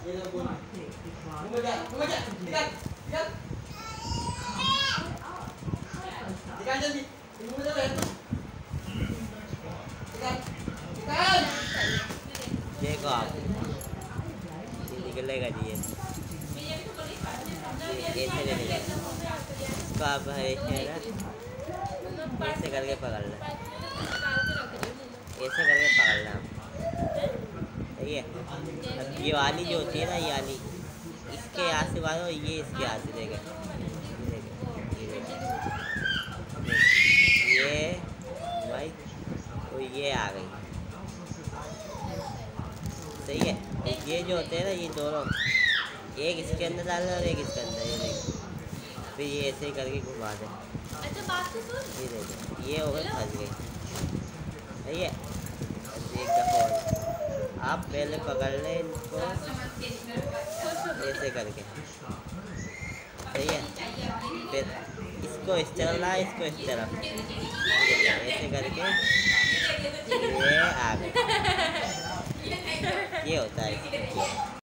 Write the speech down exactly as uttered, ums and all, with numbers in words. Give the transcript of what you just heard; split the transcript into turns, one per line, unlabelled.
देखो आप निकलेगा जी, ये ऐसे ले लेगा इसको, आप ऐसे ना ऐसे करके पकड़ना, ऐसे करके पकड़ना आप, सही है। अब ये वाली जो होती है ना, ये वाली इसके यहाँ से मारो, ये इसके यहाँ से देगा, ये भाई तो ये आ गई, सही है। ये जो होते हैं ना, ये दोनों एक इसके अंदर डालना और एक इसके अंदर, ये देखो, फिर ये ऐसे ही करके घुमा दे, ये देखो ये हो गई, फंस गई, सही है। एक दफ़ा और आप पहले पकड़ लें इनको ऐसे करके, सही है। फिर इसको इस तरफ ला, इसको इस तरफ, ऐसे करके ये आ गए, ये होता है।